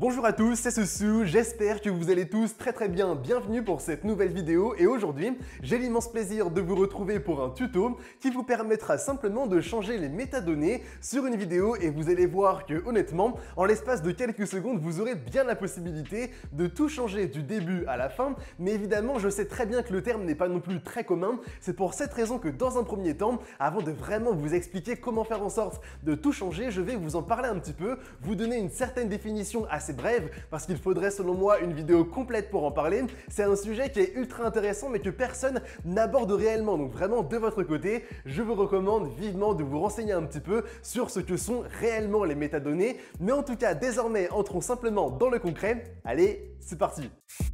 Bonjour à tous, c'est Soussou, j'espère que vous allez tous très bien. Bienvenue pour cette nouvelle vidéo et aujourd'hui, j'ai l'immense plaisir de vous retrouver pour un tuto qui vous permettra simplement de changer les métadonnées sur une vidéo et vous allez voir que honnêtement, en l'espace de quelques secondes, vous aurez bien la possibilité de tout changer du début à la fin, mais évidemment, je sais très bien que le terme n'est pas non plus très commun, c'est pour cette raison que dans un premier temps, avant de vraiment vous expliquer comment faire en sorte de tout changer, je vais vous en parler un petit peu, vous donner une certaine définition assez brève parce qu'il faudrait selon moi une vidéo complète pour en parler. C'est un sujet qui est ultra intéressant mais que personne n'aborde réellement. Donc vraiment de votre côté, je vous recommande vivement de vous renseigner un petit peu sur ce que sont réellement les métadonnées. Mais en tout cas, désormais, entrons simplement dans le concret. Allez, c'est parti!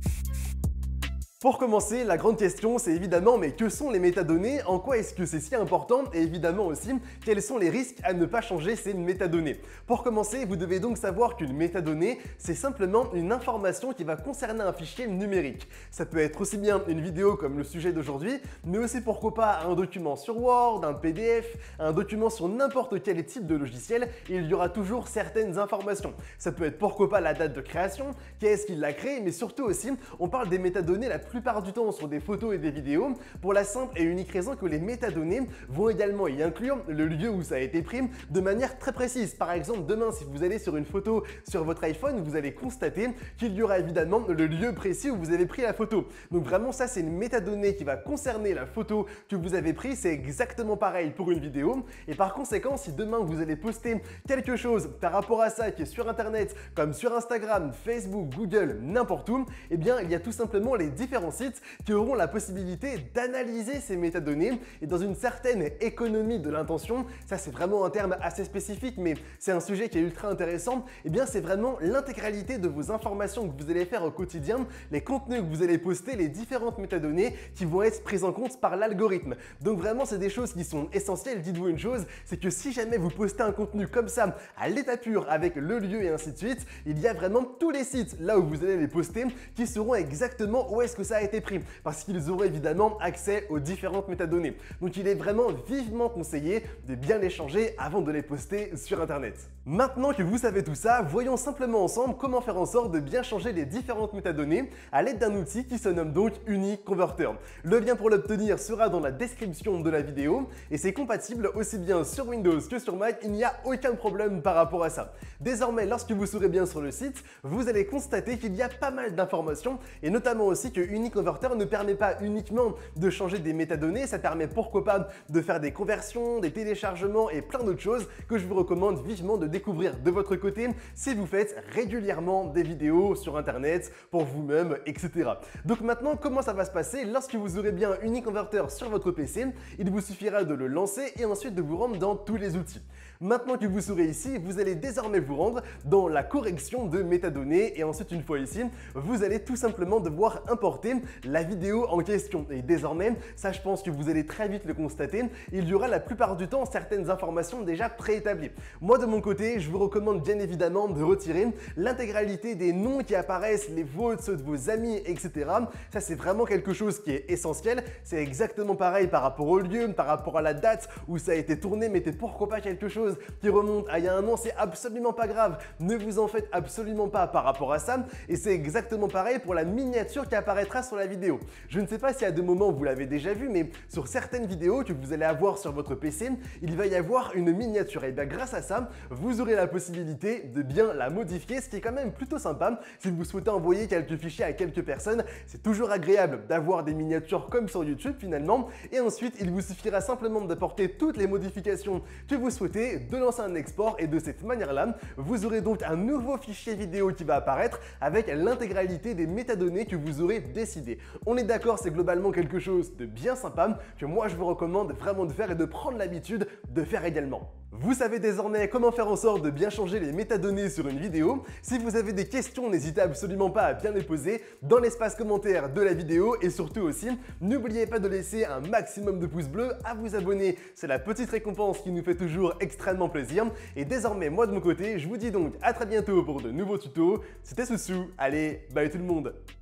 Pour commencer, la grande question c'est évidemment mais que sont les métadonnées, en quoi est-ce que c'est si important et évidemment aussi quels sont les risques à ne pas changer ces métadonnées. Pour commencer, vous devez donc savoir qu'une métadonnée c'est simplement une information qui va concerner un fichier numérique. Ça peut être aussi bien une vidéo comme le sujet d'aujourd'hui, mais aussi pourquoi pas un document sur Word, un PDF, un document sur n'importe quel type de logiciel, il y aura toujours certaines informations. Ça peut être pourquoi pas la date de création, qui est-ce qui l'a créé, mais surtout aussi on parle des métadonnées la plupart du temps sur des photos et des vidéos pour la simple et unique raison que les métadonnées vont également y inclure le lieu où ça a été pris de manière très précise. Par exemple, demain, si vous allez sur une photo sur votre iPhone, vous allez constater qu'il y aura évidemment le lieu précis où vous avez pris la photo. Donc vraiment, ça, c'est une métadonnée qui va concerner la photo que vous avez prise. C'est exactement pareil pour une vidéo. Et par conséquent, si demain, vous allez poster quelque chose par rapport à ça qui est sur Internet, comme sur Instagram, Facebook, Google, n'importe où, eh bien, il y a tout simplement les différents sites qui auront la possibilité d'analyser ces métadonnées et dans une certaine économie de l'intention, ça c'est vraiment un terme assez spécifique mais c'est un sujet qui est ultra intéressant, et bien c'est vraiment l'intégralité de vos informations que vous allez faire au quotidien, les contenus que vous allez poster, les différentes métadonnées qui vont être prises en compte par l'algorithme. Donc vraiment c'est des choses qui sont essentielles. Dites-vous une chose, c'est que si jamais vous postez un contenu comme ça à l'état pur avec le lieu et ainsi de suite, il y a vraiment tous les sites là où vous allez les poster qui sauront exactement où est-ce que ça a été pris parce qu'ils auront évidemment accès aux différentes métadonnées. Donc il est vraiment vivement conseillé de bien les changer avant de les poster sur Internet. Maintenant que vous savez tout ça, voyons simplement ensemble comment faire en sorte de bien changer les différentes métadonnées à l'aide d'un outil qui se nomme donc UniConverter. Le lien pour l'obtenir sera dans la description de la vidéo et c'est compatible aussi bien sur Windows que sur Mac, il n'y a aucun problème par rapport à ça. Désormais, lorsque vous serez bien sur le site, vous allez constater qu'il y a pas mal d'informations et notamment aussi que UniConverter ne permet pas uniquement de changer des métadonnées, ça permet pourquoi pas de faire des conversions, des téléchargements et plein d'autres choses que je vous recommande vivement de découvrir de votre côté si vous faites régulièrement des vidéos sur Internet pour vous-même, etc. Donc maintenant, comment ça va se passer? Lorsque vous aurez bien UniConverter sur votre PC, il vous suffira de le lancer et ensuite de vous rendre dans tous les outils. Maintenant que vous serez ici, vous allez désormais vous rendre dans la correction de métadonnées et ensuite une fois ici, vous allez tout simplement devoir importer la vidéo en question. Et désormais, ça je pense que vous allez très vite le constater, il y aura la plupart du temps certaines informations déjà préétablies. Moi de mon côté, je vous recommande bien évidemment de retirer l'intégralité des noms qui apparaissent, les vôtres, ceux de vos amis, etc. Ça c'est vraiment quelque chose qui est essentiel. C'est exactement pareil par rapport au lieu, par rapport à la date où ça a été tourné, mettez pourquoi pas quelque chose qui remonte à il y a un an, c'est absolument pas grave. Ne vous en faites absolument pas par rapport à ça. Et c'est exactement pareil pour la miniature qui apparaîtra sur la vidéo. Je ne sais pas si à des moments vous l'avez déjà vu, mais sur certaines vidéos que vous allez avoir sur votre PC, il va y avoir une miniature. Et bien grâce à ça, vous aurez la possibilité de bien la modifier, ce qui est quand même plutôt sympa. Si vous souhaitez envoyer quelques fichiers à quelques personnes, c'est toujours agréable d'avoir des miniatures comme sur YouTube finalement. Et ensuite, il vous suffira simplement d'apporter toutes les modifications que vous souhaitez, de lancer un export et de cette manière-là, vous aurez donc un nouveau fichier vidéo qui va apparaître avec l'intégralité des métadonnées que vous aurez décidé. On est d'accord, c'est globalement quelque chose de bien sympa que moi je vous recommande vraiment de faire et de prendre l'habitude de faire également. Vous savez désormais comment faire en sorte de bien changer les métadonnées sur une vidéo. Si vous avez des questions, n'hésitez absolument pas à bien les poser dans l'espace commentaire de la vidéo et surtout aussi, n'oubliez pas de laisser un maximum de pouces bleus, à vous abonner, c'est la petite récompense qui nous fait toujours extrêmement plaisir. Et désormais, moi de mon côté, je vous dis donc à très bientôt pour de nouveaux tutos. C'était Soussou, allez, bye tout le monde!